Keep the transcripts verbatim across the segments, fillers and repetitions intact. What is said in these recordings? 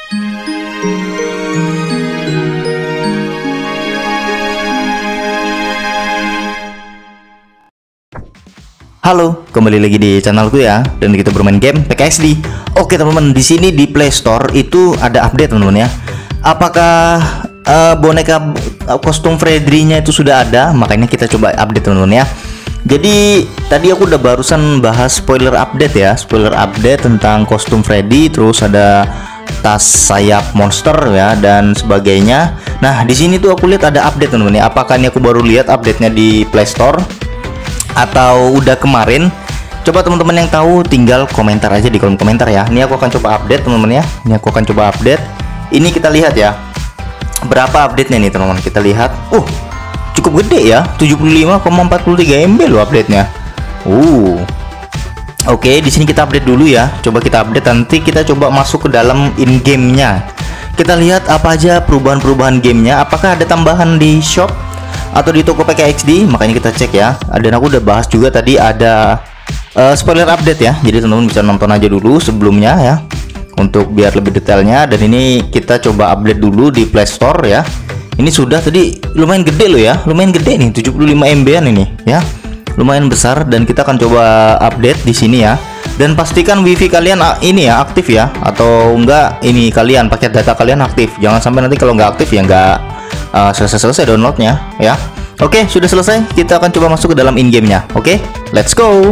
Halo, kembali lagi di channelku ya, dan kita bermain game P K X D. Oke teman-teman, di sini di Play Store itu ada update teman-teman ya. Apakah uh, boneka uh, kostum Freddy-nya itu sudah ada? Makanya kita coba update teman-teman ya. Jadi tadi aku udah barusan bahas spoiler update ya, spoiler update tentang kostum Freddy, terus ada tas sayap monster ya dan sebagainya. Nah di sini tuh aku lihat ada update teman-teman ya. Apakah ini aku baru lihat update-nya di Play Store atau udah kemarin? Coba teman-teman yang tahu tinggal komentar aja di kolom komentar ya. Ini aku akan coba update teman-teman ya. Ini aku akan coba update. Ini kita lihat ya, berapa update-nya nih teman-teman. Kita lihat, uh cukup gede ya, tujuh puluh lima koma empat puluh tiga M B loh update-nya. Uh Oke, di sini kita update dulu ya. Coba kita update, nanti kita coba masuk ke dalam in-game-nya. Kita lihat apa aja perubahan-perubahan gamenya. Apakah ada tambahan di shop atau di toko P K X D? Makanya kita cek ya. Dan aku udah bahas juga tadi ada uh, spoiler update ya. Jadi teman-teman bisa nonton aja dulu sebelumnya ya, untuk biar lebih detailnya. Dan ini kita coba update dulu di Play Store ya. Ini sudah tadi lumayan gede loh ya, lumayan gede nih, tujuh puluh lima M B-an ini ya. Lumayan besar, dan kita akan coba update di sini ya. Dan pastikan wifi kalian ini ya aktif ya, atau enggak ini kalian paket data kalian aktif. Jangan sampai nanti kalau nggak aktif ya nggak Uh, selesai-selesai downloadnya ya. Oke, sudah selesai. Kita akan coba masuk ke dalam in-game-nya. Oke, let's go.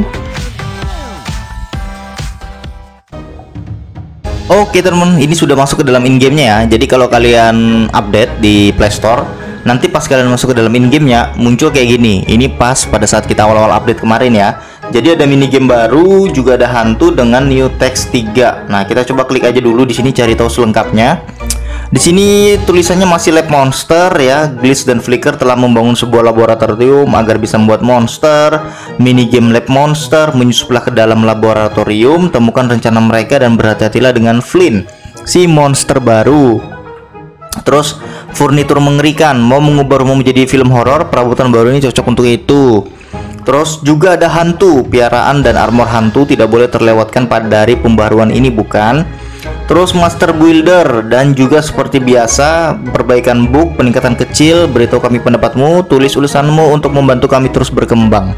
Oke teman-teman, ini sudah masuk ke dalam in-game-nya ya. Jadi kalau kalian update di Play Store, nanti pas kalian masuk ke dalam in-game-nya muncul kayak gini. Ini pas pada saat kita awal-awal update kemarin ya. Jadi ada mini game baru, juga ada hantu dengan new text tiga. Nah, kita coba klik aja dulu di sini cari tahu selengkapnya. Di sini tulisannya masih lab monster ya. Glitch dan Flicker telah membangun sebuah laboratorium agar bisa membuat monster. Mini game lab monster, menyusuplah ke dalam laboratorium, temukan rencana mereka dan berhati-hatilah dengan Flynn, si monster baru. Terus furnitur mengerikan, mau mengubah rumah menjadi film horor, perabotan baru ini cocok untuk itu. Terus juga ada hantu, piaraan dan armor hantu tidak boleh terlewatkan pada dari pembaruan ini bukan? Terus Master Builder, dan juga seperti biasa perbaikan bug, peningkatan kecil, beritahu kami pendapatmu, tulis ulisanmu untuk membantu kami terus berkembang.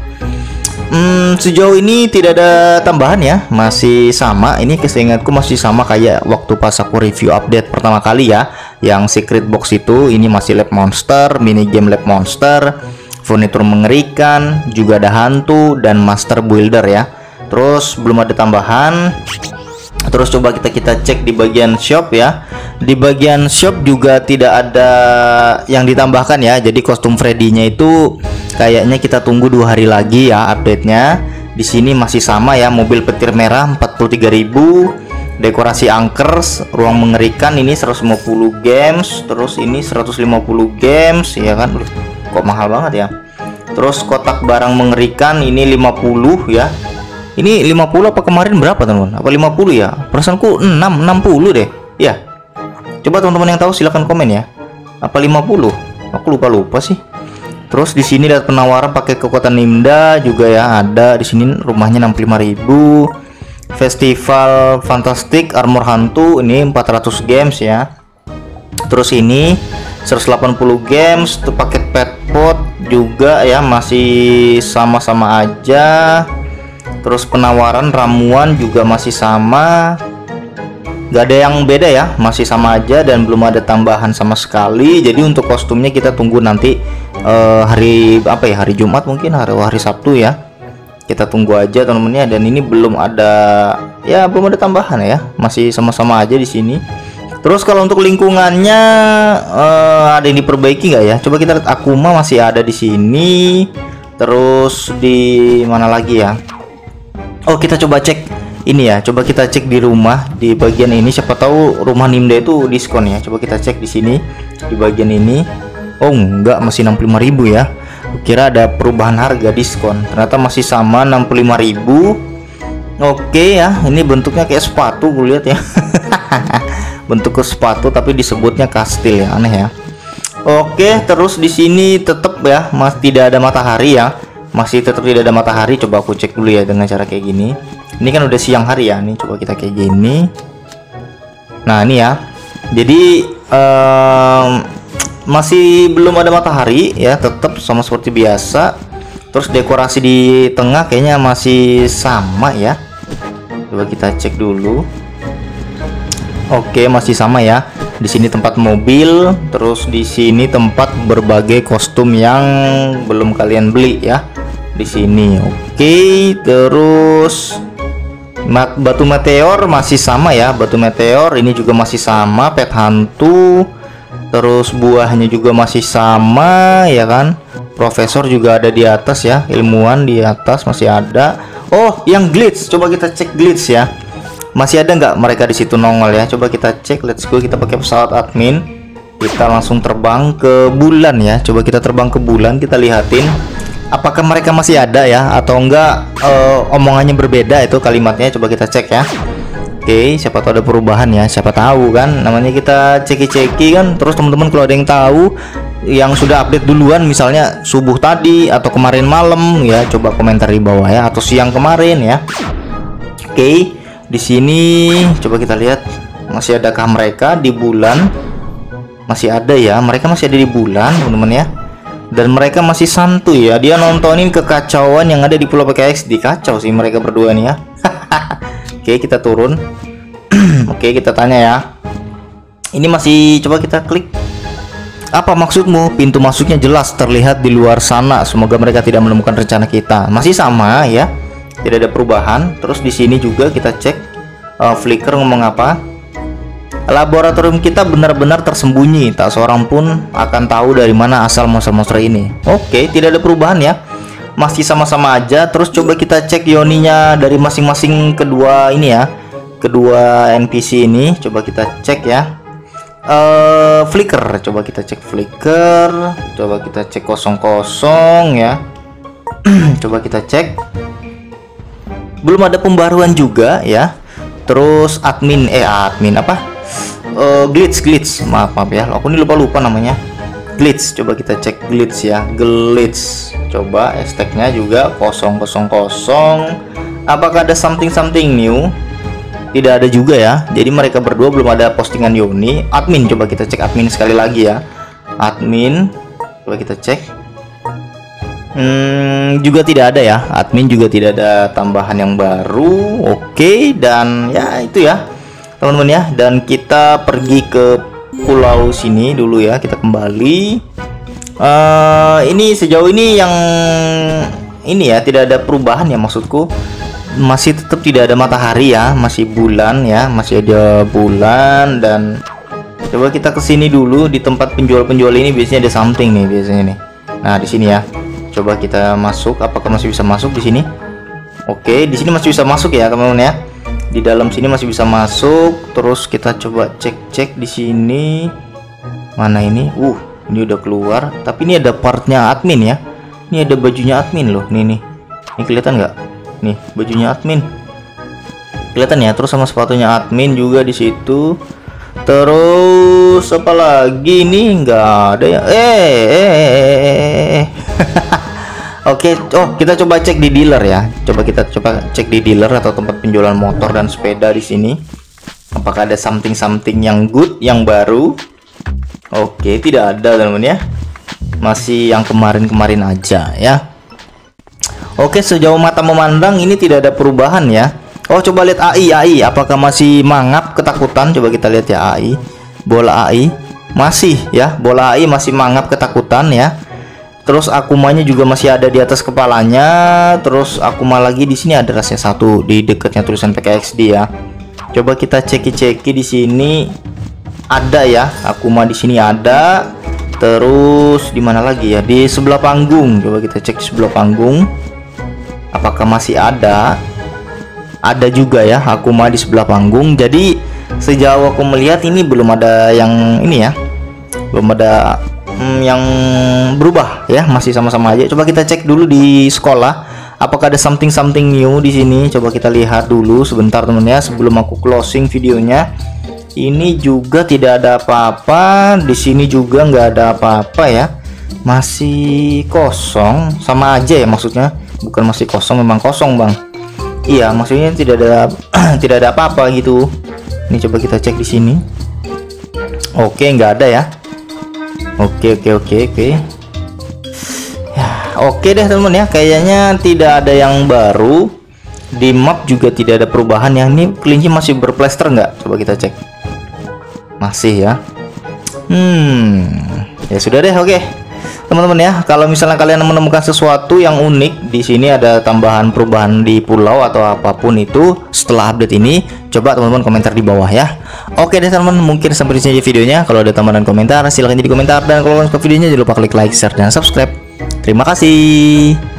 Hmm, sejauh ini tidak ada tambahan ya, masih sama. Ini keseingatku masih sama kayak waktu pas aku review update pertama kali ya, yang secret box itu. Ini masih lab monster, mini game lab monster, furnitur mengerikan, juga ada hantu dan Master Builder ya. Terus belum ada tambahan. Terus coba kita kita cek di bagian shop ya. Di bagian shop juga tidak ada yang ditambahkan ya. Jadi kostum Freddy-nya itu kayaknya kita tunggu dua hari lagi ya update-nya. Di sini masih sama ya, mobil petir merah empat puluh tiga ribu, dekorasi angkers, ruang mengerikan ini seratus lima puluh games, terus ini seratus lima puluh games ya kan. Kok mahal banget ya. Terus kotak barang mengerikan ini lima puluh ya. Ini lima puluh apa kemarin berapa teman-teman? Apa lima puluh ya? Perasaanku enam, enam puluh deh. Ya. Coba teman-teman yang tahu silahkan komen ya. Apa lima puluh? Aku lupa-lupa sih. Terus di sini ada penawaran pakai kekuatan Nimda juga ya, ada di sini rumahnya enam puluh lima ribu. Festival Fantastic Armor Hantu ini empat ratus games ya. Terus ini seratus delapan puluh games, tuh paket pet pot juga ya, masih sama-sama aja. Terus penawaran ramuan juga masih sama, gak ada yang beda ya, masih sama aja dan belum ada tambahan sama sekali. Jadi untuk kostumnya kita tunggu nanti uh, hari apa ya, hari Jumat mungkin, hari hari Sabtu ya. Kita tunggu aja teman-teman ya. Dan ini belum ada ya, belum ada tambahan ya, masih sama-sama aja di sini. Terus kalau untuk lingkungannya uh, ada yang diperbaiki nggak ya? Coba kita lihat, Akuma masih ada di sini. Terus di mana lagi ya? Oh, kita coba cek ini ya. Coba kita cek di rumah di bagian ini. Siapa tahu rumah Nimda itu diskon ya. Coba kita cek di sini di bagian ini. Oh, enggak, masih enam puluh lima ribu ya. Kira ada perubahan harga diskon. Ternyata masih sama enam puluh lima ribu. Oke ya, ini bentuknya kayak sepatu gue lihat ya. Bentuk ke sepatu tapi disebutnya kastil ya, aneh ya. Oke, terus di sini tetap ya, masih tidak ada matahari ya. Masih tetap tidak ada matahari. Coba aku cek dulu ya dengan cara kayak gini. Ini kan udah siang hari ya. Nih coba kita kayak gini. Nah ini ya, Jadi um, masih belum ada matahari ya, tetap sama seperti biasa. Terus dekorasi di tengah kayaknya masih sama ya. Coba kita cek dulu. Oke, masih sama ya. Di sini tempat mobil, terus di sini tempat berbagai kostum yang belum kalian beli ya. Di sini. Oke, terus mat batu meteor masih sama ya. Batu meteor ini juga masih sama, pet hantu. Terus buahnya juga masih sama ya kan. Profesor juga ada di atas ya, ilmuwan di atas masih ada. Oh, yang glitch, coba kita cek glitch ya. Masih ada nggak mereka di situ nongol ya? Coba kita cek. Let's go, kita pakai pesawat admin. Kita langsung terbang ke bulan ya. Coba kita terbang ke bulan, kita lihatin apakah mereka masih ada ya atau enggak. Uh, omongannya berbeda itu kalimatnya. Coba kita cek ya. Oke, siapa tahu ada perubahan ya. Siapa tahu kan, namanya kita ceki-ceki kan. Terus teman-teman kalau ada yang tahu yang sudah update duluan, misalnya subuh tadi atau kemarin malam ya, coba komentar di bawah ya, atau siang kemarin ya. Oke, di sini coba kita lihat masih adakah mereka di bulan. Masih ada ya, mereka masih ada di bulan teman-teman ya. Dan mereka masih santuy ya, dia nontonin kekacauan yang ada di Pulau P K X D. Kacau sih mereka berdua nih ya. Oke, kita turun. Oke, kita tanya ya. Ini masih, coba kita klik. Apa maksudmu? Pintu masuknya jelas terlihat di luar sana. Semoga mereka tidak menemukan rencana kita. Masih sama ya, tidak ada perubahan. Terus di sini juga kita cek. uh, Flicker ngomong apa? Laboratorium kita benar-benar tersembunyi. Tak seorang pun akan tahu dari mana asal monster-monster ini. Oke, tidak ada perubahan ya, masih sama-sama aja. Terus coba kita cek yoninya dari masing-masing kedua ini ya, kedua N P C ini. Coba kita cek ya. Uh, Flicker, coba kita cek Flicker. Coba kita cek kosong kosong ya. Coba kita cek. Belum ada pembaruan juga ya. Terus admin eh admin apa? Uh, glitch glitch. Maaf maaf ya. Aku ini lupa lupa namanya. Glitch. Coba kita cek glitch ya. Glitch. Coba hashtagnya juga kosong kosong kosong. Apakah ada something something new? Tidak ada juga ya. Jadi mereka berdua belum ada postingan Yoni. Admin, coba kita cek admin sekali lagi ya. Admin, coba kita cek. Hmm, juga tidak ada ya. Admin juga tidak ada tambahan yang baru. Oke, dan ya itu ya teman-teman ya. Dan kita pergi ke pulau sini dulu ya. Kita kembali. Uh, ini sejauh ini yang ini ya, tidak ada perubahan ya, maksudku masih tetap tidak ada matahari ya, masih bulan ya, masih ada bulan. Dan coba kita kesini dulu. Di tempat penjual-penjual ini biasanya ada something nih biasanya nih. Nah di sini ya, coba kita masuk. Apakah masih bisa masuk di sini? Oke, di sini masih bisa masuk ya teman-teman ya. Di dalam sini masih bisa masuk. Terus kita coba cek-cek di sini. Mana ini? Uh, ini udah keluar. Tapi ini ada partnya admin ya. Ini ada bajunya admin loh. Nih nih. Ini kelihatan nggak? Nih bajunya admin. Kelihatan ya. Terus sama sepatunya admin juga di situ. Terus apa lagi nih? Nggak ada ya. Eh, eh, eh, eh. Oke, oh kita coba cek di dealer ya. Coba kita coba cek di dealer atau tempat penjualan motor dan sepeda di sini. Apakah ada something something yang good, yang baru? Oke, tidak ada teman-teman ya. Masih yang kemarin-kemarin aja ya. Oke, sejauh mata memandang ini tidak ada perubahan ya. Oh, coba lihat A I, A I. Apakah masih mangap ketakutan? Coba kita lihat ya A I. Bola A I masih ya. Bola A I masih mangap ketakutan ya. Terus Akumanya juga masih ada di atas kepalanya. Terus Akuma lagi di sini ada rasanya satu di dekatnya tulisan P K X D ya. Coba kita ceki-ceki di sini. Ada ya, Akuma di sini ada. Terus di mana lagi ya? Di sebelah panggung. Coba kita cek sebelah panggung. Apakah masih ada? Ada juga ya Akuma di sebelah panggung. Jadi sejauh aku melihat ini belum ada yang ini ya. Belum ada hmm, yang berubah ya, masih sama-sama aja. Coba kita cek dulu di sekolah. Apakah ada something something new di sini? Coba kita lihat dulu sebentar temen ya, sebelum aku closing videonya. Ini juga tidak ada apa-apa. Di sini juga nggak ada apa-apa ya. Masih kosong, sama aja ya maksudnya. Bukan masih kosong, memang kosong bang. Iya, maksudnya tidak ada tidak ada apa-apa gitu. Ini coba kita cek di sini. Oke, nggak ada ya. Oke oke oke oke. Ya, oke deh teman ya. Kayaknya tidak ada yang baru. Di map juga tidak ada perubahan ya. Ini kelinci masih berplester nggak? Coba kita cek. Masih ya. Hmm. Ya sudah deh, oke. Teman-teman ya, kalau misalnya kalian menemukan sesuatu yang unik di sini, ada tambahan perubahan di pulau atau apapun itu setelah update ini, coba teman-teman komentar di bawah ya. Oke deh teman-teman, mungkin sampai di sini videonya. Kalau ada tambahan komentar silahkan jadi komentar, dan kalau suka videonya jangan lupa klik like, share dan subscribe. Terima kasih.